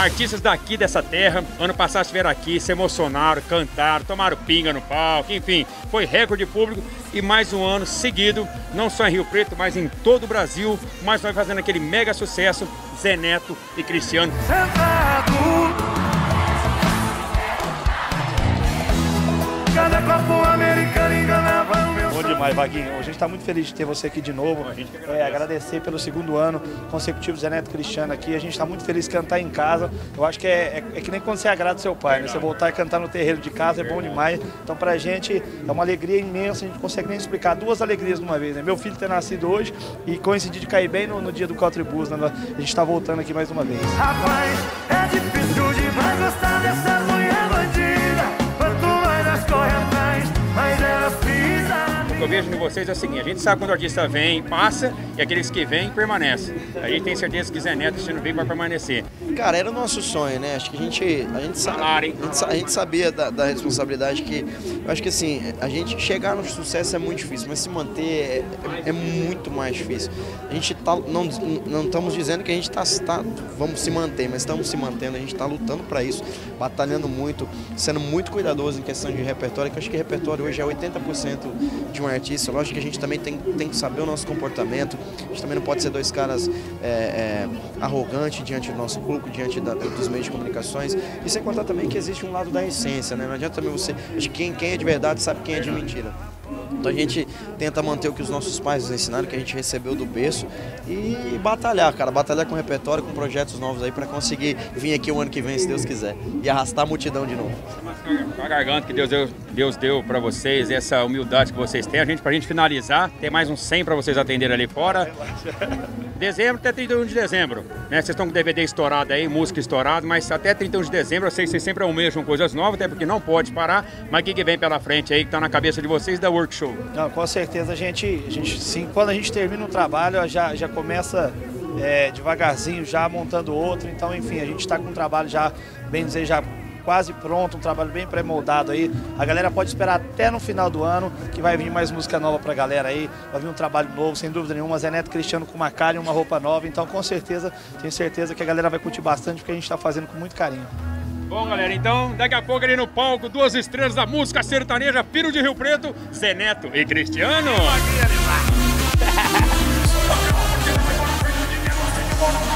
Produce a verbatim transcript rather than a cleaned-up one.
artistas daqui dessa terra, ano passado estiveram aqui, se emocionaram, cantaram, tomaram pinga no palco, enfim, foi recorde de público e mais um ano seguido, não só em Rio Preto, mas em todo o Brasil, mas nós fazendo aquele mega sucesso, Zé Neto e Cristiano. Cada copo americano enganava o meu. Bom demais, Vaguinho. A gente está muito feliz de ter você aqui de novo. A gente que é, agradecer pelo segundo ano consecutivo Zé Neto e Cristiano aqui. A gente está muito feliz de cantar em casa. Eu acho que é, é, é que nem quando você agrada seu pai, né? Você voltar e cantar no terreiro de casa é bom demais. Então, pra gente é uma alegria imensa. A gente não consegue nem explicar. Duas alegrias de uma vez, né? Meu filho ter nascido hoje e coincidir de cair bem no, no dia do Coutribus, né? A gente está voltando aqui mais uma vez. Rapaz, é difícil demais gostar dessa mulher bandida. Quanto mais as corre atrás, mais elas pisam. O que eu vejo em vocês é o seguinte, a gente sabe quando o artista vem, passa, e aqueles que vêm, permanecem. A gente tem certeza que Zé Neto, se não vir, vai permanecer. Cara, era o nosso sonho, né? Acho que a gente, a gente, sabe, a gente, a gente sabia da, da responsabilidade que... Eu acho que assim, a gente chegar no sucesso é muito difícil, mas se manter é, é, é muito mais difícil. A gente tá, não, não estamos dizendo que a gente tá, tá, vamos se manter, mas estamos se mantendo, a gente está lutando para isso, batalhando muito, sendo muito cuidadoso em questão de repertório, que eu acho que repertório hoje é oitenta por cento de um artista. Lógico que a gente também tem, tem que saber o nosso comportamento, a gente também não pode ser dois caras é, é, arrogantes diante do nosso público, diante da, dos meios de comunicações, e sem contar também que existe um lado da essência, né? Não adianta também você... Acho que quem, quem é de verdade sabe quem é de mentira. Então a gente tenta manter o que os nossos pais nos ensinaram, que a gente recebeu do berço, e batalhar, cara, batalhar com repertório, com projetos novos aí, para conseguir vir aqui o ano que vem, se Deus quiser, e arrastar a multidão de novo. Com a garganta que Deus deu, Deus deu para vocês, essa humildade que vocês têm, a gente, pra gente finalizar, tem mais uns cem para vocês atenderem ali fora. Dezembro até trinta e um de dezembro, né? Vocês estão com D V D estourado aí, música estourada, mas até trinta e um de dezembro, eu sei que vocês sempre almejam coisas novas, até porque não pode parar, mas o que, que vem pela frente aí, que tá na cabeça de vocês da Workshow? Não, com certeza a gente, a gente sim, quando a gente termina um trabalho, já, já começa é, devagarzinho, já montando outro, então enfim, a gente está com um trabalho já, bem dizer, já quase pronto, um trabalho bem pré-moldado aí. A galera pode esperar até no final do ano, que vai vir mais música nova pra galera aí, vai vir um trabalho novo, sem dúvida nenhuma, Zé Neto e Cristiano com uma cara e uma roupa nova, então com certeza, tenho certeza que a galera vai curtir bastante, porque a gente está fazendo com muito carinho. Bom, galera, então, daqui a pouco ali no palco, duas estrelas da música sertaneja, Filho de Rio Preto, Zé Neto e Cristiano.